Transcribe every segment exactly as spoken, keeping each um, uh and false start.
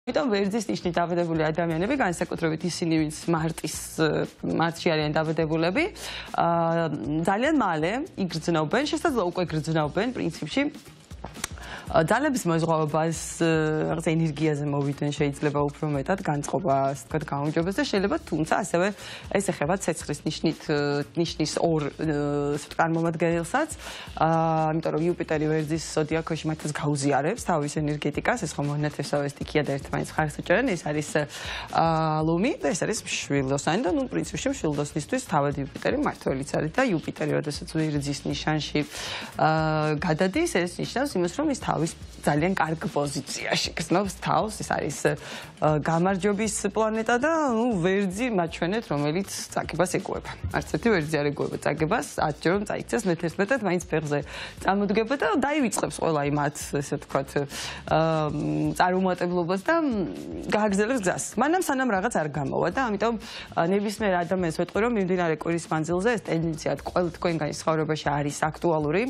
Ამიტომ ვერძის ნიშნით დაბადებული ადამიანები, განსაკუთრებით ისინი, ვინც მარტის მარტში არიან დაბადებულები, ძალიან მალე იგრძნობენ, შესაძლოა უკვე გრძნობენ პრინციპში ძალების მოზღვავებას, რაღაც ენერგიაზე მოვიდნენ შეიძლება უფრო მეტად განწყობა, ასე ვთქვათ, გაუმჯობეს და შეიძლება თუმცა ასევე ეს ეხება ცეცხლის ნიშნით ნიშნის ორ წარმომადგენელსაც, იმიტომ რომ იუპიტერი ვერძის ზოდიაქოში მათთვის გაუზიარებს თავის ენერგეტიკას, ეს ხომ მონათესავე სტიქია და ერთმანეთს ხარს უჭერენ, ეს არის ლუმი და ეს არის მშვილდოსანი და ნუ პრინციპში მშვილდოსნისთვის თავად იუპიტერი მმართველიც არის და იუპიტერი როდესაც ვერძის ნიშანში გადადის, ეს ნიშნავს იმას, რომ ის თავის ძალიან კარგ პოზიციაში გრძნობს თავს, ეს არის გამარჯვების პლანეტა და ნუ ვერძი მაჩვენეთ, რომელიც წაგებას ეგუება. არც ერთი ვერძი არ ეგუება წაგებას, ათჯერ რომ წაიქცეს მეთერთმეტად მაინც ფეხზე წამოდგება და დაივიწყებს ყველა იმ ათ, ესე ვთქვათ, წარუმატებლობას და გააგრძელებს გზას. მანამ სანამ რაღაც არ გამოვა და ამიტომ ნებისმიერ ადამიანს ვეტყვი, რომ მიმდინარე კვირის მანძილზე ეს ტენდენცია ყველა თქვენგანის ცხოვრებაში არის აქტუალური.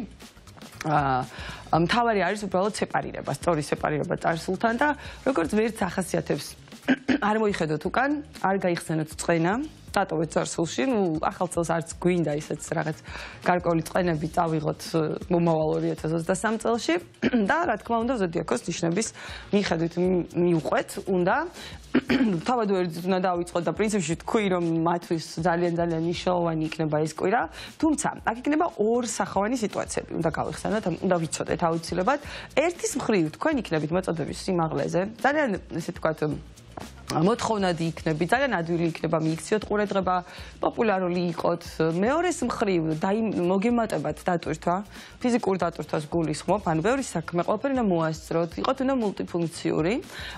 მთავარი არის უბრალოდ სეპარირება, სწორი სეპარირება წარსულთან და როგორც ვერც ახასიათებს არ მოიხედოთ უკან, არ გაიხსენოთ წყენა, დატოვეთ წარსულში, ნუ ახალ წელს არც გვინდა ისეთ რაღაც გარკვეული წყენები წავიღოთ მომავალ ორი ათას ოცდასამ წელში და რა თქმა უნდა ზოდიაქოს ნიშნების მიხედვით მიუყვეთ, უნდა თავად ვერძით უნდა დავიწყოთ და პრინციპში თქვი რომ მათთვის ძალიან ძალიან მნიშვნელოვანი იქნება ეს კვირა, თუმცა აქ იქნება ორსახოვანი სიტუაციები, უნდა გავიხსენოთ, უნდა ვიცოდეთ აუცილებლად. ერთის მხრივ თქვენ იქნებით მოწოდების სიმაღლეზე, ძალიან ესე ვთქვათ მოთხოვნადი იქნები, ძალიან ადვილი იქნება მიიქციოთ ყურადღება, პოპულარული იყოთ. მეორეს მხრივ მოგემატებათ დატვირთვა, ფიზიკურ დატვირთვას გულისხმობ, ანუ ბევრი საქმე, ყველაფერი უნდა მოასწროთ, იყოთ უნდა მულტიფუნქციური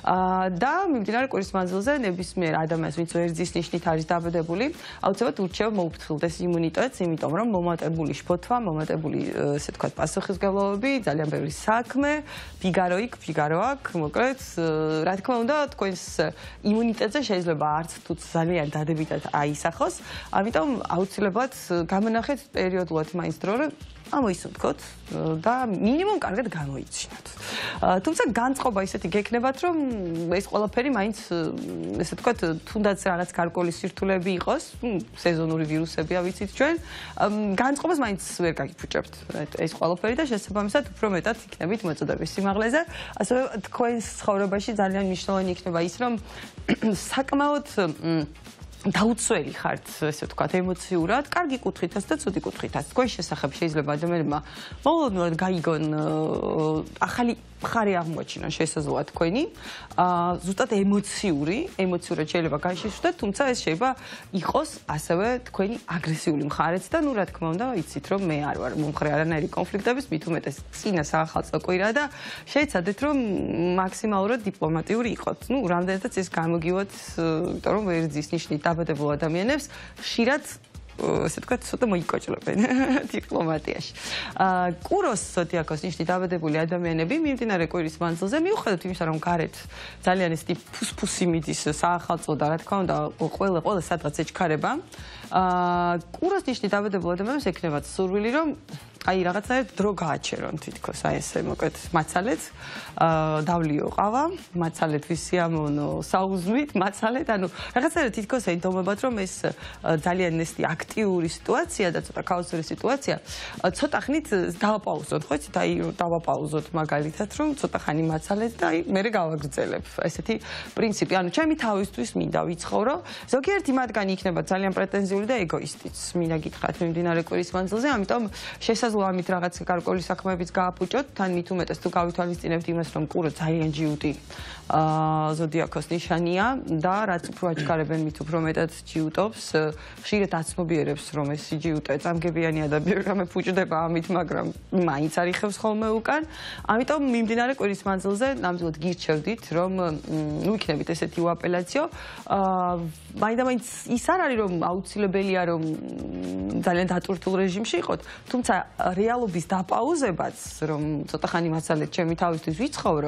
და მიმდინარე კვირის მანძილზე ნებისმიერ ადამიანს, ვინც ვერძის ნიშნით არის დაბადებული, აუცილებლად ურჩევ მოუფრთხილდეს იმუნიტეტს, იმიტომ რომ მომატებული შფოთვა, მომატებული ესე ვთქვათ პასუხისმგებლობები, ძალიან ბევრი საქმე, ფიგარო იქ, ფიგარო აქ, მოკლედ, რა თქმა უნდა, თქვენს იმუნიტეტზე შეიძლება არც თუ ძალიან დადებითად აისახოს, ამიტომ აუცილებლად გამონახეთ პერიოდულად მაინც დრო, რომ ამოისუნთქოთ და მინიმუმ კარგად გამოიცინოთ. თუმცა განწყობა ისეთი გექნებათ, რომ ეს ყველაფერი მაინც ესე ვთქვათ, თუნდაც რაღაც გარკვეული სირთულეები იყოს, სეზონური ვირუსებია ვიცით ჩვენ, განწყობას მაინც ვერ გაგიფუჭებთ ეს ყველაფერი და შესაბამისად უფრო მეტად იქნებით მოწოდების სიმაღლეზე. ასევე თქვენს ცხოვრებაში ძალიან მნიშვნელოვანი იქნება ის, რომ საკმაოდ დაუცველი ხართ, ესე ვთქვათ, ემოციურად, კარგი კუთხითაც და ცუდი კუთხითაც. თქვენ შესახებ შეიძლება ადამიანებმა მოულოდნელად გაიგონ ახალი მხარე აღმოაჩინონ შესაძლოა თქვენი, ზუსტად ემოციური, ემოციურად შეიძლება გაიშიშვლდეთ, თუმცა ეს შეიძლება იყოს ასევე თქვენი აგრესიული მხარეც და ნუ რა თქმა უნდა, იცით რომ მე არ ვარ მომხრე არანაირი კონფლიქტების, მით უმეტეს წინა საახალწლო კვირა და შეეცადეთ რომ მაქსიმალურად დიპლომატიური იყოთ. ნუ რამდენადაც ეს გამოგივოთ, იმიტომ რომ ვერძის ნიშნით დაბადებულ ადამიანებს ხშირად ესე ვთქვათ, ცოტა მოიკოჭლებენ დიპლომატიაში. კუროს ზოდიაქოს ნიშნით დაბადებული ადამიანები მიმდინარე კვირის მანძილზე მიუხედავად იმისა, რომ გარეთ ძალიან ესეთი ფუსფუსი მიდის საახალწლო და რა თქმა უნდა, ყველა ყველა სადღაც ეჩქარება. კუროს ნიშნით დაბადებულ ადამიანებს ექნებათ სურვილი, რომ აი რაღაცნაირად დრო გააჩერონ თითქოს, აი ესე მოკლედ მაცალეთ, დავლიო ყავა, მაცალეთ ვისიამოვნო საუზმით, მაცალეთ, ანუ რაღაცნაირად თითქოს ეინდომებათ, რომ ეს ძალიან ესეთი აქტიური სიტუაცია და ცოტა ქაოსური სიტუაცია, ცოტა ხნით დავაპაუზოთ, ხო იცით, აი დავაპაუზოთ მაგალითად, რომ ცოტა ხანი მაცალეთ და აი მერე გავაგრძელებ. ესეთი პრინციპი, ანუ ჩემი თავისთვის მინდა ვიცხოვრო, ზოგიერთი მათგანი იქნება ძალიან პრეტენზიული და ეგოისტიც, მინდა გითხრათ მიმდინარე კვირის მანძილზე, ამიტომ შესაძლოა ამით რაღაც გარკვეული საქმეებიც გააფუჭოთ, თან მით უმეტეს თუ გავითვალისწინებთ იმას, რომ კურო ძალიან ჯიუტი ზოდიაქოს ნიშანია და რაც უფრო აჩქარებენ, მით უფრო მეტად ჯიუტობს, ხშირად აცნობიერებს, რომ ეს ჯიუტა წამგებიანია და ბევრგამე ფუჭდება ამით, მაგრამ მაინც არ იხევს ხოლმე უკან. ამიტომ მიმდინარე კვირის მანძილზე ნამდვილად გირჩევდით, რომ ნუ იქნებით ესეთი უაპელაციო. მაინდა-მაინც ის არ არის, რომ აუცილებელია, რომ ძალიან დატვირთულ რეჟიმში იყოთ, თუმცა რეალობის დაპაუზებაც, რომ ცოტა ხანი მასალეთ ჩემი თავისთვის ვიცხოვრო,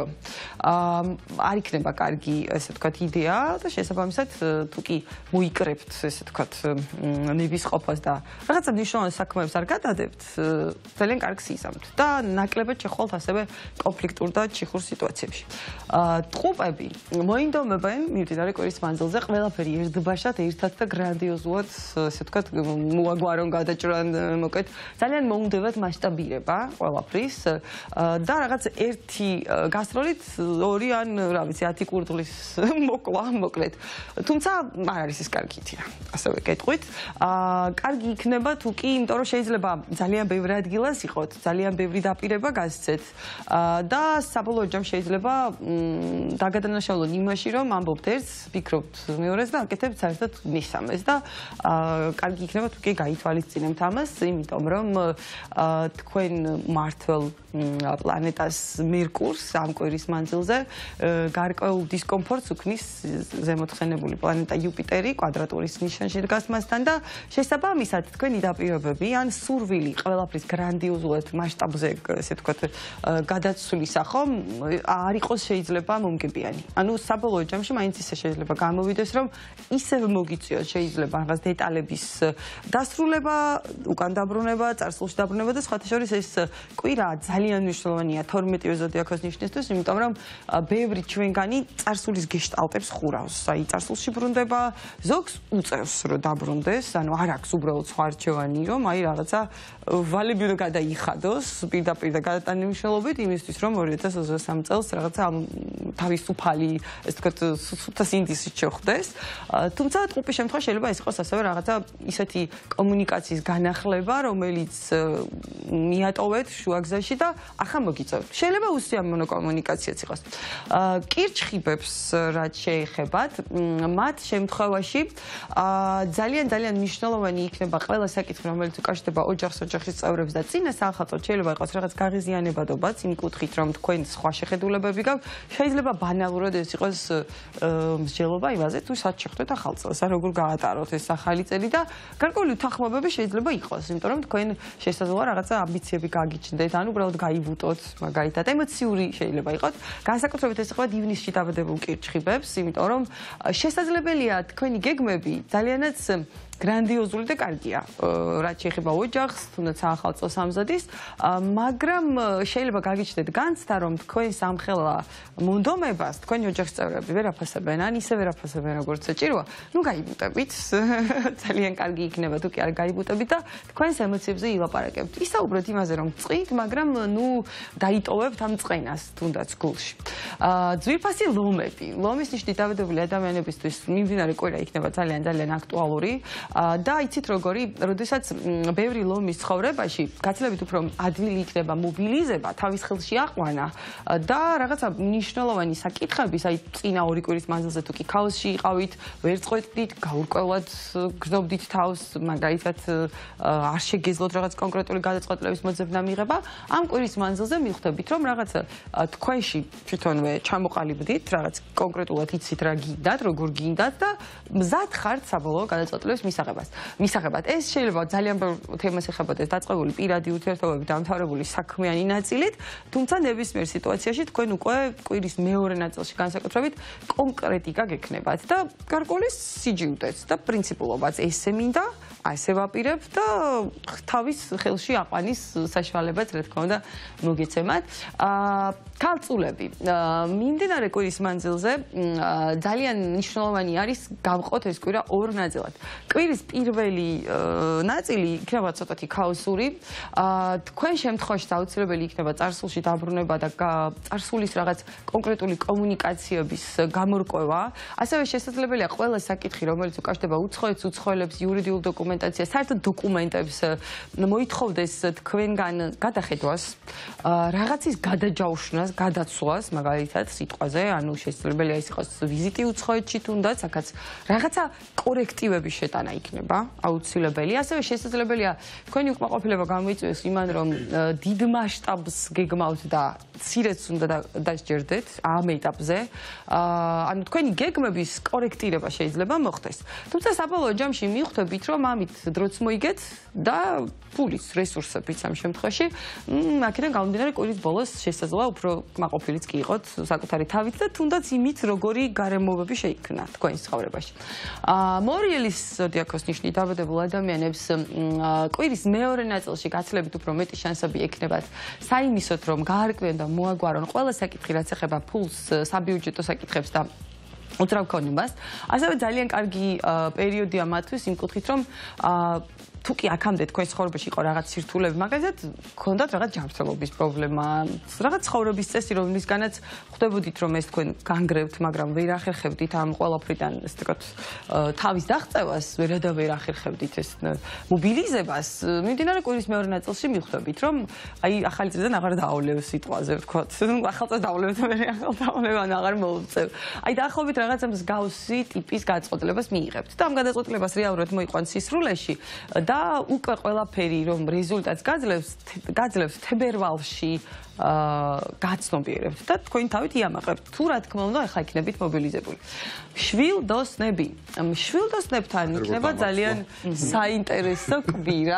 არ იქნება კარგი, ესე ვთქვათ, იდეა და შესაბამისად თუ კი მოიკრებთ, ესე ვთქვათ, ნებისყოფას და რაღაცა მნიშვნელოვან საქმეებს არ გადადებთ, ძალიან კარგს იზამთ და ნაკლებად შეხვდით ასევე კონფლიქტურ და ჩიხურ სიტუაციებში. ტყუპები მოინდომებენ მიმდინარე კვირის მანძილზე ყველაფერი ერთბაშად, ერთად და გრანდიოზულად, ესე ვთქვათ, მოაგვარონ, გადაჭრან, მოკლედ ძალიან მოუნდებათ მასშტაბირება ყველაფრის და რაღაც ერთი გასროლით ორი ან რა ვიცი ათი კურდღლის მოკლა, მოკლედ. თუმცა არ არის ეს კარგი იდეა, ასევე გეტყვით. კარგი იქნება თუ კი, იმიტომ რომ შეიძლება ძალიან ბევრი ადგილას იყოთ, ძალიან ბევრი დაპირება გასცეთ და საბოლოო ჯამში შეიძლება დაგადანაშაულოთ იმაში, რომ ამბობთ ერთს, ფიქრობთ მეორეს და აკეთებთ საერთოდ მესამეს და კარგი იქნება თუ კი გაითვალისწინებთ ამას, იმიტომ რომ თქვენ მართლ პლანეტას მერკურს ამ კვირის მანძილზე გარკვეულ დისკომფორტს უქმნის ზემოთხსენებული პლანეტა იუპიტერი კვადრატურის ნიშანში დგას მასთან და შესაბამისად თქვენი დაპირებები ან სურვილი ყველაფრის გრანდიოზულად მასშტაბზე ესე ვთქვათ გადაცვლისა ხომ არ იყოს შეიძლება მომგებიანი. ანუ საბოლოო ჯამში მაინც ისე შეიძლება გამოვიდეს რომ ისევ მოგიწიოს შეიძლება რაღაც დეტალების დასრულება, უკან დაბრუნება, წარსულში დაბრუნება და სხვათა შორის ეს კვირა ძალიან მნიშვნელოვანია თორმეტივე ზოდიაქოს ნიშნისთვის, იმიტომ რომ ბევრი ჩვენგანი წარსულის გეშტალტებს ხურავს. აი წარსულში ბრუნდება, ზოგს უწევს რომ დაბრუნდეს, ანუ არ აქვს უბრალოდ სხვა არჩევანი, რომ აი რაღაცა ვალები უნდა გადაიხადოს პირდაპირ და გადატანებისმშელობით იმისთვის, რომ ორი ათას ოცდასამი წელს რაღაცა თავისუფალი, ესე ვთქვათ, სუფთა სინდისით შეხვდეს. თუმცა ტყუპის შემთხვევაში შეიძლება ეს იყოს ასევე რაღაცა ისეთი კომუნიკაციის განახლება, რომელიც მიატოვეთ შუაგზაში და ახლა მოგიწევთ. შეიძლება უსიამოვნო კომუნიკაციაც იყოს. კირჩხიბებს რაც შეეხებათ, მათ შემთხვევაში ძალიან ძალიან მნიშვნელოვანი იქნება ყველა საკითხი, რომელიც უკავშირდება ოჯახს, ოჯახის წევრებს და წინა საახალწლოდ შეიძლება იყოს რაღაც გაღიზიანებადობაც იმ კუთხით, რომ თქვენ სხვა შეხედულებები გაქვთ, შეიძლება ბანალურად ეს იყოს მსჯელობა იმაზე, თუ სად შეხვდეთ ახალ წელს, ან როგორ გაატაროთ ეს ახალი წელი და გარკვეული უთანხმოებები შეიძლება იყოს, იმიტომ რომ თქვენ შესაძლოა რაღაცა ამბიციები გაგიჩნდეთ, ან უბრალოდ გაივუტოთ, მაგალითად, ემოციური შეიძლება იყოს. განსაკუთრებით ეს ხდება ივნისში დაბადებულ კირჩხიბებს, იმიტომ რომ შესაძლებელია თქვენი გეგმები ძალიანაც გრანდიოზული და კარგია, რაც შეეხება ოჯახს, თუნდაც საახალწლო სამზადის, მაგრამ შეიძლება გაგიჩნდეთ განცდა, რომ თქვენ სამხელა მონდომებას, თქვენი ოჯახის წევრები ვერ აფასებენ, ან ისე ვერ აფასებენ, როგორც საჭიროა, ნუ გაიბუტებით, ძალიან კარგი იქნება თუ კი არ გაიბუტებით და თქვენს ემოციებზე ილაპარაკებთ. ისაუბრეთ იმაზე, რომ წყვით, მაგრამ ნუ დაიტოვებთ ამ წყენას, თუნდაც გულში. ძვირფასი ლომები, ლომის ნიშნით დაბადებული ადამიანებისთვის მიმდინარე კვირა იქნება ძალიან ძალიან აქტუალური. და იცით როგორი, როდესაც ბევრი ლომის ცხოვრებაში გაცილებით უფრო ადვილი იქნება მობილიზება, თავის ხელში აყვანა და რაღაცა მნიშვნელოვანი საკითხების, აი წინა ორი კვირის მანძილზე თუ კი ქაოსში იყავით, ვერ წყვეტდით, გაურკვევლად გრძნობდით თავს, მაგალითად არ შეგეძლოთ რაღაც კონკრეტული გადაწყვეტილების მოძებნა მიღება, ამ კვირის მანძილზე მიხვდებით, რომ რაღაცა თქვენში თვითონვე ჩამოყალიბდით, რაღაც კონკრეტულად იცით რა გინდათ, როგორ გინდათ და მზად ხართ საბოლოო გადაწყვეტილების მისაღებად. მისაღებად. ეს შეიძლება ძალიან ბევრ თემას ეხებოდეს დაწყებული პირადი ურთიერთობები დამთავრებული საქმიანი ნაწილით, თუმცა ნებისმიერ სიტუაციაში თქვენ უკვე კვირის მეორე ნაწილში განსაკუთრებით კონკრეტიკა გექნებათ და გარკვეული სიჯიუტეც და პრინციპულობაც ესე მინდა, ასე ვაპირებ და თავის ხელში აყვანის საშუალებაც, რა თქმა უნდა, მოგეცემათ. ქალწულები. მიმდინარე კვირის მანძილზე ძალიან მნიშვნელოვანი არის გავყოთ ეს კვირა ორ ნაწილად. კვირის პირველი ნაწილი იქნება ცოტათი ქაოსური. თქვენ შემთხვევაში აუცილებელი იქნება წარსულში დაბრუნება და წარსულის რაღაც კონკრეტული კომუნიკაციების გამორკვევა. ასევე შესაძლებელია ყველა საკითხი, რომელიც უკავშირდება უცხოეთს, უცხოელებს, იურიდიულ დოკუმენტაციას, საერთოდ დოკუმენტებს მოითხოვდეს თქვენგან გადახედვას, რაღაცის გადაჯაუშნას, გადაცვლას, მაგალითად, სიტყვაზე, ანუ შესაძლებელია ის იყოს ვიზიტი უცხოეთში თუნდაც, აქაც რაღაცა კორექტივების შეტანა იქნება აუცილებელი. ასევე შესაძლებელია თქვენი უკმაყოფილება გამოიწვიოს იმან, რომ დიდ მასშტაბს გეგმავთ და მცირეც უნდა დასჯერდეთ ამ ეტაპზე. ანუ თქვენი გეგმების კორექტირება შეიძლება მოხდეს. თუმცა საბოლოო ჯამში მიხვდებით, რომ ამის ამით დროც მოიგეთ და ფულის რესურსებიც ამ შემთხვევაში აქედან გამომდინარე კვირის ბოლოს შესაძლოა უფრო კმაყოფილიც კი იყოთ საკუთარი თავით და თუნდაც იმით როგორი გარემოებები შეიქმნა თქვენს ცხოვრებაში. მორიელის ზოდიაქოს ნიშნით დაბადებულ ადამიანებს კვირის მეორე ნაწილში გაცილებით უფრო მეტი შანსები ექნებათ საიმისოთ რომ გაარკვიონ და მოაგვარონ ყველა საკითხი რაც ეხება ფულს, საბიუჯეტო საკითხებს და უძრავ ქონებას. ასევე ძალიან კარგი პერიოდია მათთვის იმ კუთხით რომ თუ კი აქამდე თქვენ ცხოვრებაში იყო რაღაც სირთულეები, მაგალითად, გქონდათ რაღაც ჯანმრთელობის პრობლემა, რაღაც ცხოვრების წესი, რომლისგანაც ხვდებოდით, რომ ეს თქვენ განგრევთ, მაგრამ ვერ ახერხებდით ამ ყველაფრიდან, ესე ვთქვათ, თავის დაღწევას, ვერადა ვერ ახერხებდით ეს მობილიზებას. მიმდინარე კვირის მეორე ნაწილში მიხვდებით, რომ აი ახალი წლიდან აღარ დაავლევ სიტყვაზე, ვთქვათ, ახალ წელს დაავლევ და მე ახალ დაავლევ ან აღარ მოვწევ. აი დაახლოებით რაღაცა მსგავსი ტიპის გადაწყვეტილებას მიიღებთ. და ამ გადაწყვეტილებას რეალურად მოიყვანს სისრულეში და უკვე ყველაფერი რომ რეზულტატს გაძლევს გაძლევს თებერვალში გაცნობიერებთ და თქვენი თავით იამაყებთ თუ რა თქმა უნდა ახლა იქნებით მობილიზებული. შვილდოსნები. შვილდოსნებთან იქნება ძალიან საინტერესო კვირა.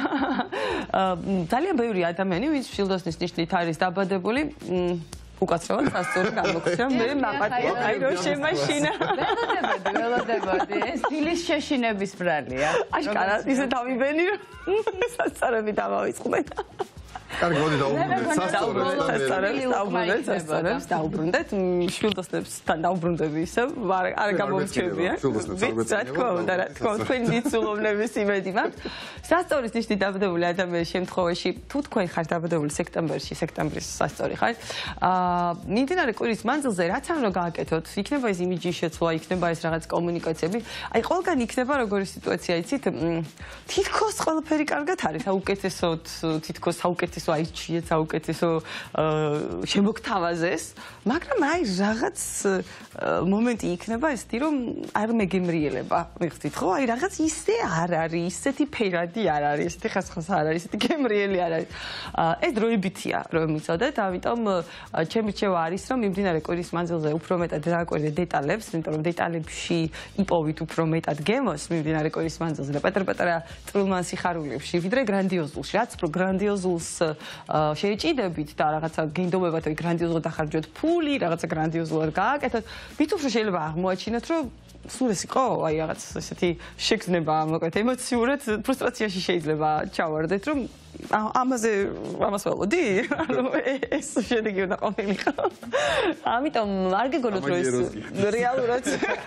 ძალიან ბევრი ადამიანი ვინც შვილდოსნის ნიშნით არის დაბადებული უკაცრავად სასწორო გამოგვცემ მე მაპატია აი რო შემაშინა ველოდებოდი ველოდებოდი ეს დილის შეშინების ბრალია აშკარად ისე დავიბენი რომ სასწორები დავავიწყდეთ კარგი მოდი დაუბრუნდეთ სასწორებს დაუბრუნდეთ სასწორებს დაუბრუნდეთ შვილდოსნებსთან დაუბრუნდები ისე არ გამომრჩევია რა თქმა უნდა რა თქმა უნდა თქვენი დიცულოვნების იმედი მაქვს სასწორის ნიშნით დაბადებული ადამიანის შემთხვევაში თუ თქვენ ხართ დაბადებული სექტემბერში სექტემბრის სასწორი ხართ მიმდინარე კვირის მანძილზე რაც ამ რო გააკეთოთ იქნება ეს იმიჯის შეცვლა იქნება ეს რაღაც კომუნიკაციები აი ყველგან იქნება როგორი სიტუაცია იცით თითქოს ყველაფერი კარგად არის საუკეთესოდ თითქოს საუკეთესო აიჩიეთ საუკეთესო შემოგთავაზეს მაგრამ აი რაღაც მომენტი იქნება ესეთი რომ არ მეგემრიელება მიხდით ხო აი რაღაც ისე არ არის ისეთი ფერადი არ არის ესეთი ხასხას არ არის ესეთი გემრიელი არ არის ეს დროებითია რომ მიცოდეთ ამიტომ ჩემი რჩევა არის რომ მიმდინარე კვირის მანძილზე უფრო მეტად დააკვირდეთ დეტალებს იმიტომ რომ დეტალებში იპოვით უფრო მეტად გემოს მიმდინარე კვირის მანძილზე და პატარ-პატარა წვრილმან სიხარულებში ვიდრე გრანდიოზულში რაც უფრო გრანდიოზულს შეეჭიდებით და რაღაცა გენდობებათ რომ გრანდიოზულად ახარჯოთ ფული რაღაცა გრანდიოზულად გააკეთოთ მით უფრო შეიძლება აღმოაჩინოთ რომ სულ ეს იყო აი რაღაც ესეთი შეგრძნება მოკლედ ემოციურად ფრუსტრაციაში შეიძლება ჩავარდეთ რომ ამაზე ამას ველოდი ანუ ეს შედეგი უნდა ყოფილიყო ამიტომ არ გეგონოთ რომ ეს რეალურად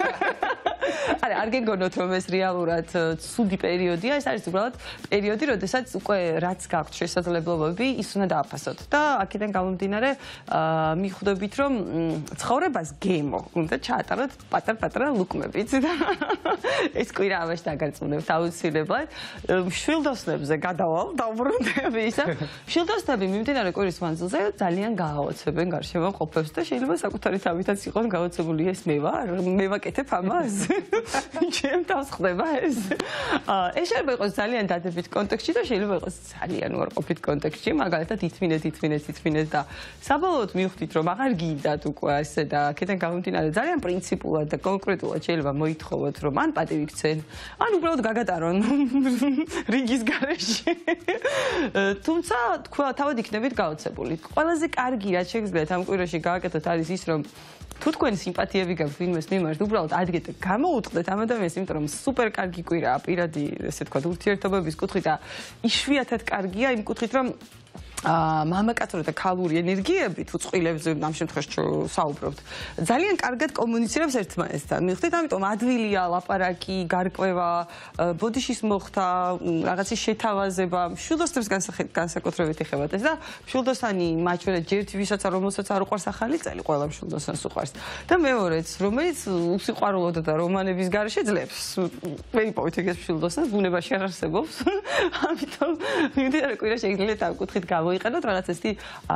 არა არ გეგონოთ რომ ეს რეალურად ცუდი პერიოდია ეს არის უბრალოდ პერიოდი როდესაც უკვე რაც გაქვთ შესაძლებლობები ის უნდა დააფასოთ და აქედან გამომდინარე მიხვდებით რომ ცხოვრებას გემო უნდა ჩაატაროთ პატარ-პატარა ლუკმებით და ეს კვირა ამაში დაგარწმუნებთ აუცილებლად შვილდოსნებზე გადავალ დაუბრუნდები ისა შვილდოსნები მიმდინარე კვირის მანძილზე ძალიან გააოცებენ გარშემო ყოფებს და შეიძლება საკუთარი თავითაც იყოს გაოცებული ეს მე ვარ მე ვაკეთებ ამას ჩემ თავს ხდება ეს ეს შეიძლება იყოს ძალიან დადებით კონტექსტში და შეიძლება იყოს ძალიან უარყოფით კონტექსტში მაგალითად ითმინეთ ითმინეთ ითმინეთ და საბოლოოდ მივხვდით რომ აღარ გინდათ უკვე ასე და აქედან გამომდინარე ძალიან პრინციპულად და კონკრეტულად შეიძლება მოითხოვოთ რომ ან პატივი გცენ ან უბრალოდ გაგატარონ რიგის გარეშე თუმცა თქვა თავად იქნებით გაოცებული ყველაზე კარგი რაც შეგიძლიათ ამ კვირაში გააკეთოთ არის ის რომ თუ თქვენ სიმპათიები გაქვთ ვინმეს მიმართ უბრალოდ ადგეთ და გამოუწყდეთ ამ ადამიანს იმიტომ რომ სუპერ კარგი კვირაა პირადი ესე ვთქვათ ურთიერთობების კუთხით და იშვიათად კარგია იმ კუთხით რომ მამაკაცური და ქალური ენერგიები თუ წყვილებზე ამ შემთხვევაში საუბრობთ ძალიან კარგად კომუნიცირებს ერთმანეთთან მიხდით ამიტომ ადვილია ლაპარაკი გარკვევა ბოდიშის მოხდა რაღაცის შეთავაზება შვილდოსნებს განსაკუთრებით ეხებათ ეს და შვილდოსანი მაჩვენეთ ჯერთი ვისაც არ რომელსაც არ უყვარს ახალი წელი ყველა შვილდოსანს უყვარს და მეორეც რომელიც უსიყვარულოდ და რომანების გარეშე ძლებს მე იპოვეთ ეგ შვილდოსანს ბუნებაში არ არსებობს ამიტომ მიმდინარე კვირაში ეგრეთ ამ კუთხით გამოიყენოთ რაღაც ესეთი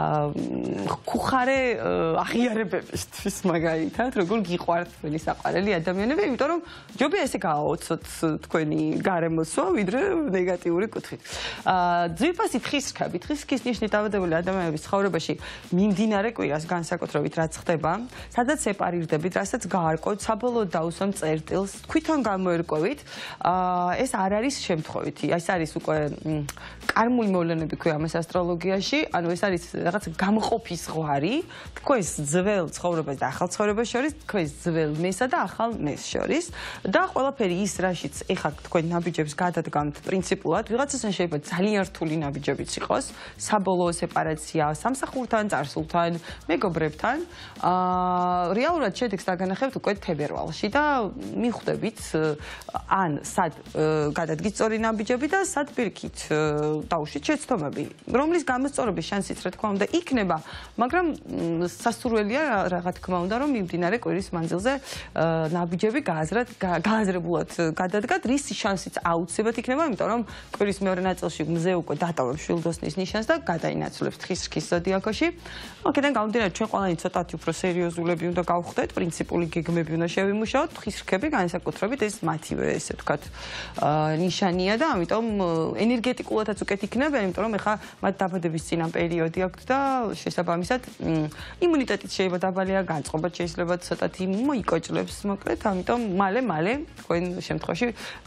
ხუხარე აღიარებებისთვის მაგალითად, როგორ გიყვართ თქვენი საყვარელი ადამიანები, იმიტომ რომ ჯობია ესე გააოცოთ თქვენი გარემოსვა, ვიდრე ნეგატიური კუთხით. ძვირფასი თხისქები, თხისქის ნიშნით დაავადებული ადამიანების ცხოვრებაში მიმდინარე კვირას განსაკუთრებით რაც ხდება, სადაც სეპარირდებით, რასაც გაარკვევთ, საბოლოოდ დაუსვამ წერტილს, თვითონ გამოერკვევით, ეს არ არის შემთხვევითი. ეს არის უკვე კარმული მოვლენები ქვია ამას ასტროლოგიაში, ანუ ეს არის რაღაც გამოყოფის ზღვარი, თქვენს ძველ ცხოვრებას და ახალ ცხოვრებას შორის, თქვენს ძველ მესა და ახალ მეს შორის და ყველაფერი ის, რაშიც ეხლა თქვენ ნაბიჯებს გადადგამთ პრინციპულად, ვიღაცასთან შეიძლება ძალიან რთული ნაბიჯებიც იყოს, საბოლოო სეპარაცია სამსახურთან, წარსულთან, მეგობრებთან. რეალურად შედეგს დაგანახებთ უკვე თებერვალში და მიხვდებით ან სად გადადგით სწორი ნაბიჯები და სად პირიქით დაუშვით შეცდომები, რომლის გამოსწორების შანსიც რა თქმა უნდა იქნება, მაგრამ სასურველია რა თქმა უნდა რომ მიმდინარე კვირის მანძილზე ნაბიჯები გააზრებულად გადადგათ, რის შანსიც აუცილებლად იქნება, იმიტომ რომ კვირის მეორე ნაწილში მზე უკვე დატოვებს შვილდოსნის ნიშანს და გადაინაცვლებს თხის-რქის ზოდიაქოში. აქედან გამომდინარე ჩვენ ყველანი ცოტათი უფრო სერიოზულები უნდა გავხდეთ, პრინციპული გეგმები უნდა შევიმუშაოთ, თხის-რქები განსაკუთრებით ეს მათივე ესე ვთქვათ ნიშანია და ამიტომ ენერგეტიკულადაც უკეთ იქნებიან, იმიტომ რომ ეხლა მათ დაბადების წინა პერიოდი აქვთ და შესაბამისად იმუნიტეტიც შეიძლება დაბალია, განწყობაც შეიძლება ცოტათი მოიკოჭლებს, მოკლედ, ამიტომ მალე-მალე თქვენ შემთხვევაში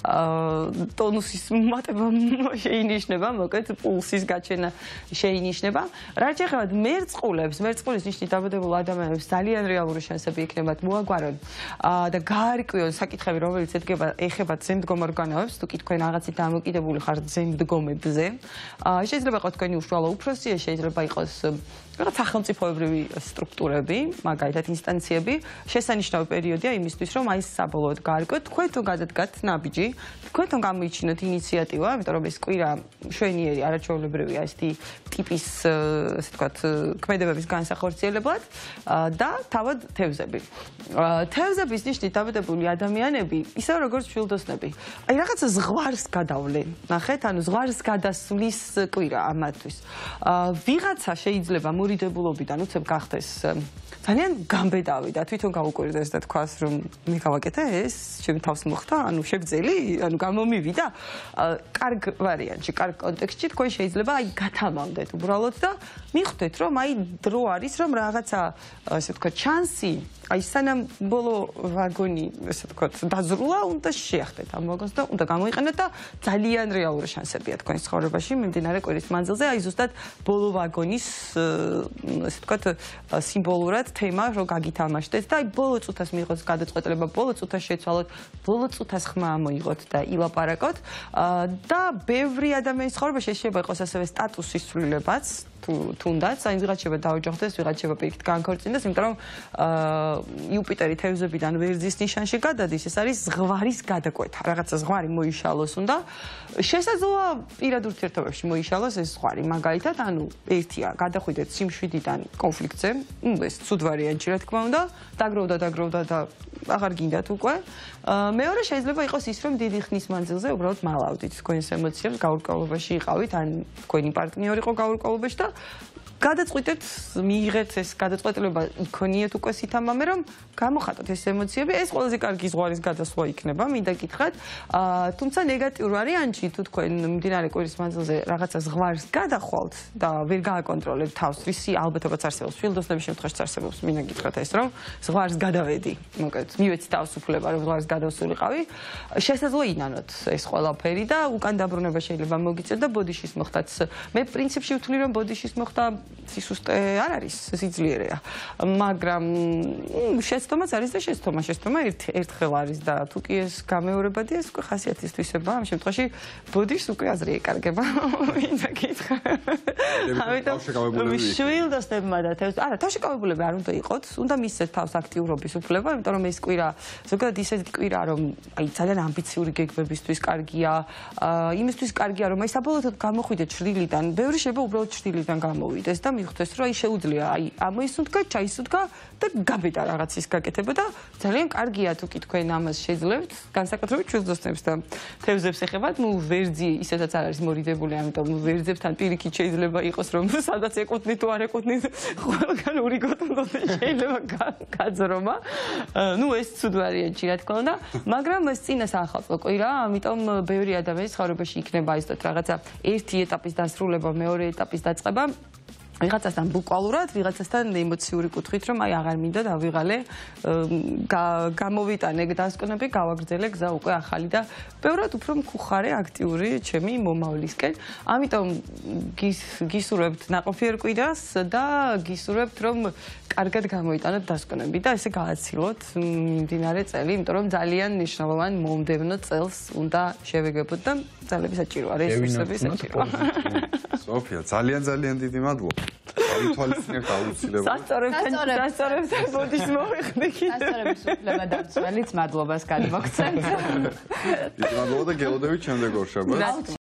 ტონუსის მატება შეინიშნება, მოკლედ პულსის გაჩენა შეინიშნება. რაც შეეხება მერწყულებს, მერწყულის ნიშნით დაბადებულ ადამიანებს ძალიან რეალური შანსები იქნებათ მოაგვარონ და გაარკვიონ საკითხები, რომელიც ეხება ძემდგომ ორგანოებს, თუ კი თქვენ რაღაცით დამოკიდებული ხართ ძემდგომებზე. შეიძლება იყოს თქვენი უშუალო უფროსი, შეიძლება იყოს რაღაც სახელმწიფოებრივი სტრუქტურები, მაგალითად ინსტანციები, შესანიშნავი პერიოდია იმისთვის, რომ აი საბოლოოდ გაარკვიოთ, თქვენ თუ გადადგათ ნაბიჯი, თქვენ თუ გამოიჩინოთ ინიციატივა, იმიტომ რომ ეს კვირა მშვენიერი, არაჩვეულებრივია ესეთი ტიპის, ასე ვთქვათ, ქმედებების განსახორციელებლად და თავად თევზები. თევზების ნიშნით დაბადებული ადამიანები, ისევ როგორც შვილდოსნები, აი რაღაცა ზღვარს გადავლენ. ნახეთ, ანუ ზღვარს გადასვლის კვირა ამათთვის. ვიღაცა შეიძლება მორიდებულობიდან უცებ გახდეს ძალიან გამბედავი და თვითონ გაუკვირდეს და თქვას რომ მე გავაკეთე ეს, ჩემ თავს მოხდა, ანუ შეგძელი, ანუ გამომივიდა. კარგ ვარიანტში, კარგ კონტექსტში თქვენ შეიძლება აი გათამამდეთ უბრალოდ და მიხვდეთ რომ აი დრო არის რომ რაღაცა ასე ვთქვათ ჩანსი, აი სანამ ბოლო ვაგონი ასე ვთქვათ დაზრულა, უნდა შეახდეთ ამ ვაგონს და უნდა გამოიყენოთ და ძალიან რეალური შანსებია თქვენს ცხოვრებაში მიმდინარე კვირის მანძილზე, აი ზუსტად ბოლო ვაგონის ასე ვთქვათ სიმბოლურად თემა რომ გაგითამაშდეთ და აი ბოლო წუთას მიიღოთ გადაწყვეტილება, ბოლო წუთას შეცვალოთ, ბოლო წუთას ხმა მოიღოთ და ილაპარაკოთ და ბევრი ადამიანის ცხოვრებაში შეიძლება იყოს ასევე სტატუსის ცვლილებაც თუნდაც, აი ვიღაც შეიძლება დაოჯახდეს, ვიღაც შეიძლება პირიქით განქორწინდეს, იმიტომ რომ იუპიტერი თევზებიდან ვერძის ნიშანში გადადის, ეს არის ზღვარის გადაკვეთა, რაღაცა ზღვარი მოიშალოს უნდა. შესაძლოა პირად ურთიერთობებში მოიშალოს ეს ზღვარი, მაგალითად, ანუ ერთია, გადახვიდეთ სიმშვიდიდან კონფლიქტზე, ეს ცუდ ვარიანტი რა თქმა უნდა, დაგროვდა, დაგროვდა და აღარ გინდათ უკვე. მეორე შეიძლება იყოს ის, რომ დიდი ხნის მანძილზე უბრალოდ მალავდით თქვენს ემოციებს, გაურკვევლობაში იყავით, ან თქვენი პარტნიორი იყო გაურკვევლობაში და გადაწყვიტეთ, მიიღეთ ეს გადაწყვეტილება იქონიეთ უკვე სითამამე, რომ გამოხატოთ ეს ემოციები, ეს ყველაზე კარგი ზღვარის გადასვლა იქნება, მინდა გითხრათ. თუმცა ნეგატიურ ვარიანტში, თუ თქვენ მიმდინარე კვირის მანძილზე რაღაცა ზღვარს გადახვალთ და ვერ გააკონტროლებთ თავს, რისი ალბათობაც არსებობს, შვილდოსნების შემთხვევაშიც არსებობს, მინდა გითხრათ ეს, რომ ზღვარს გადავედი, მოკლედ, მივეცი თავისუფლება, რომ ზღვარს გადავსულიყავი, შესაძლოა ინანოთ ეს ყველაფერი და უკან დაბრუნება შეიძლება მოგიწევთ და ბოდიშის მოხდაც. მე პრინციპში ვთვლი, რომ ბოდიშის მოხდა სისუსტე არ არის, სიძლიერეა. მაგრამ შეცდომაც არის და შეცდომა, შეცდომა ერთხელ არის და თუ კი ეს გამეორებადია, ეს უკვე ხასიათის თვისებაა. ამ შემთხვევაში ბოდიშს უკვე აზრი ეკარგება. მინდა გითხრა. ამიტომ შვილდოსნებმა და თევზ, არა, თავშეკავებულები არ უნდა იყოთ, უნდა მისცეთ თავს აქტიურობის უფლება, იმიტომ რომ ეს კვირა ზოგადად ისეთი კვირა, რომ აი ძალიან ამბიციური გეგმებისთვის კარგია, იმისთვის კარგია, რომ აი საბოლოოდ გამოხვიდეთ შრილიდან, ბევრი შეიძლება უბრალოდ შრილიდან გამოვიდეს და მიხვდეს რომ აი შეუძლია აი ამოისუნთქა, ჩაისუნთქა და გაბედა რაღაცის გაკეთება და ძალიან კარგია თუ კი თქვენ ამას შეძლებთ, განსაკუთრებით ჩვენს და თევზებს ეხებათ, ну ვერძი ისედაც არ არის მორიდებული, ამიტომ ვერძებთან პირიქით შეიძლება იყოს რომ სადაც ეკუთვნით თუ არ ეკუთვნით, ყველგან ურიგოთ უნდა შეიძლება გაძრომა. ну ეს ცუდ ვარიანტი რა თქმა უნდა, მაგრამ ეს წინა საახალწლო კვირა, ამიტომ ბევრი ადამიანის ცხოვრებაში იქნება ის რაღაცა ერთი ეტაპის დასრულება, მეორე ეტაპის დაწყება. ვიღაცასთან ბუკვალურად, ვიღაცასთან ემოციური კუთხით, რომ აი აღარ მინდა დავიღალე, გამოვიტანე დასკვნები, გავაგრძელე გზა უკვე ახალი და ბევრად უფრო მკუხარე, აქტიური ჩემი მომავლისკენ. ამიტომ გისურვებთ ნაყოფიერ კვირას და გისურვებთ, რომ კარგად გამოიტანოთ დასკვნები და ესე გააცილოთ მიმდინარე წელი, იმიტომ რომ ძალიან მნიშვნელოვან მომდევნო წელს უნდა შევეგებოთ და ძალები საჭიროა, რესურსები საჭიროა. სოფია, ძალიან ძალიან დიდი მადლობა. თვალისწინებთ აუცილებლად. სასწორებთან სასწორებთან ბოდიშს მოვიხდი კიდევ. სასწორების უფლება დამცველიც მადლობას გადმოგცემთ. დიდი მადლობა და გელოდებით შემდეგ ორშაბათს.